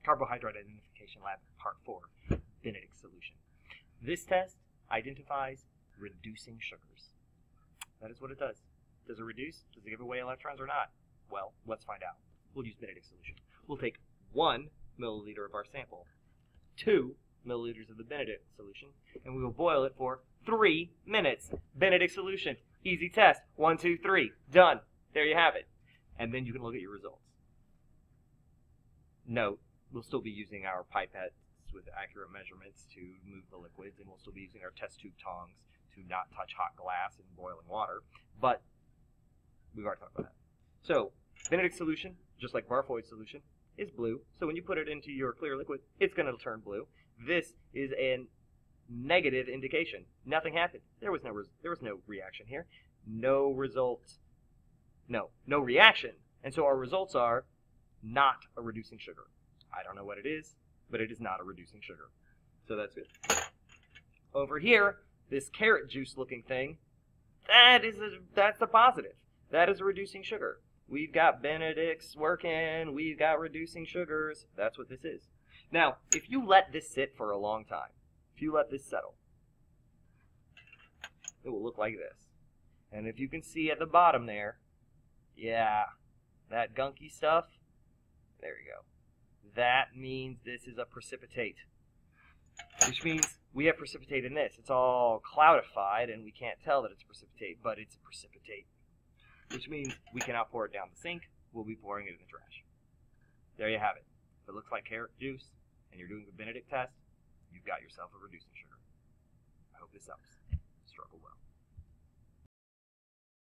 Carbohydrate Identification Lab, Part 4, Benedict solution. This test identifies reducing sugars. That is what it does. Does it reduce? Does it give away electrons or not? Well, let's find out. We'll use Benedict solution. We'll take 1 milliliter of our sample, 2 milliliters of the Benedict solution, and we will boil it for 3 minutes. Benedict solution. Easy test. 1, 2, 3. Done. There you have it. And then you can look at your results. Note, we'll still be using our pipettes with accurate measurements to move the liquids, and we'll still be using our test tube tongs to not touch hot glass in boiling water, but we've already talked about that. So, Benedict solution, just like Barfoed solution, is blue. So when you put it into your clear liquid, it's going to turn blue. This is a negative indication. Nothing happened. There was no reaction here. No result. No reaction. And so our results are not a reducing sugar. I don't know what it is, but it is not a reducing sugar. So that's good. Over here, this carrot juice looking thing, that's a positive. That is a reducing sugar. We've got Benedict's working, we've got reducing sugars. That's what this is. Now, if you let this sit for a long time, if you let this settle, it will look like this. And if you can see at the bottom there, yeah, that gunky stuff, there you go. That means this is a precipitate, which means we have precipitate in this. It's all cloudified and we can't tell that it's precipitate, but it's precipitate, which means we cannot pour it down the sink. We'll be pouring it in the trash. There you have it. If it looks like carrot juice and you're doing the Benedict test, you've got yourself a reducing sugar. I hope this helps. Struggle well.